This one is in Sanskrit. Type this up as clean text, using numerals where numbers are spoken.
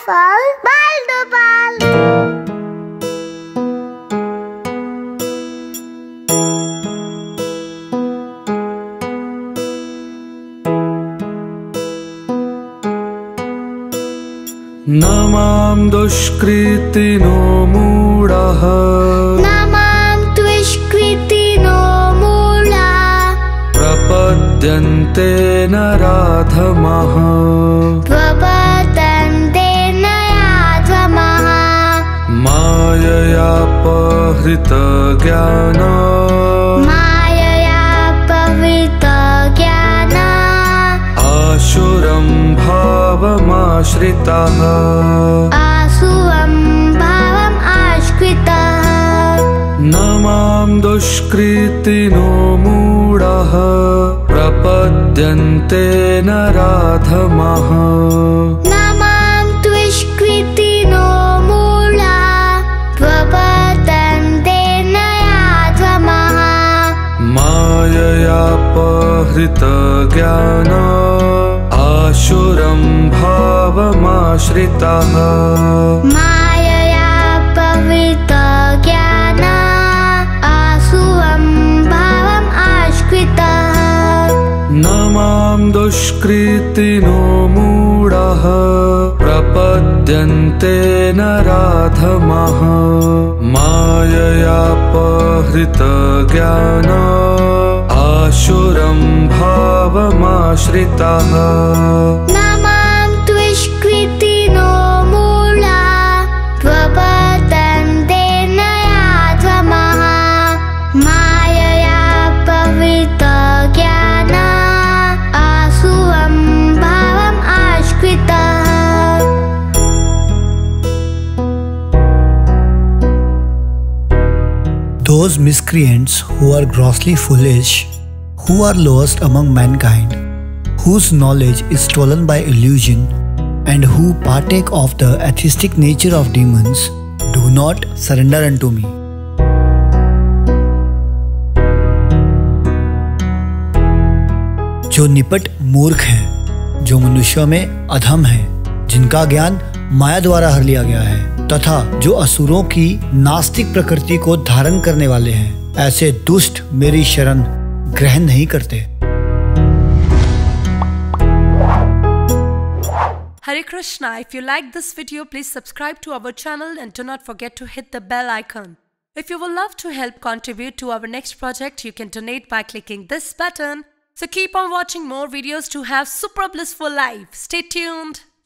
for Bal Gopal. न मां दुष्कृतिनो मूढः न मां दुष्कृतिनो मूढः प्रपद्यन्ते नराधमः प्रपद्यन्ते नराधमः माययापहृतज्ञान आसुरं भावमाश्रिताः न मां दुष्कृतिनो मूढः प्रपद्यन्ते नराधमः न मां दुष्कृतिनो मूढः प्रपद्यन्ते नराधमः माययापहृतज्ञान आसुरं भावमाश्रिताः न मां दुष्कृतिनो मूढः प्रपद्यन्ते नराधमः माययापहृतज्ञान आसुरं भावमाश्रिताः न मां दुष्कृतिनो मूढः प्रपद्यन्ते नराधमः माययापहृतज्ञान आसुरं भावमाश्रिताः Those miscreants who are grossly foolish, who are lowest among mankind, whose knowledge is stolen by illusion, and who partake of the atheistic nature of demons, do not surrender unto me. जो निपट मूर्ख हैं, जो मनुष्यों में अधम हैं, जिनका ज्ञान माया द्वारा हर लिया गया है, तथा जो असुरों की नास्तिक प्रकृति को धारण करने वाले हैं, ऐसे दुष्ट मेरी शरण ग्रहण नहीं करते। Hare Krishna. If you like this video, please subscribe to our channel and do not forget to hit the bell icon. If you would love to help contribute to our next project, you can donate by clicking this button. So keep on watching more videos to have super blissful life. Stay tuned.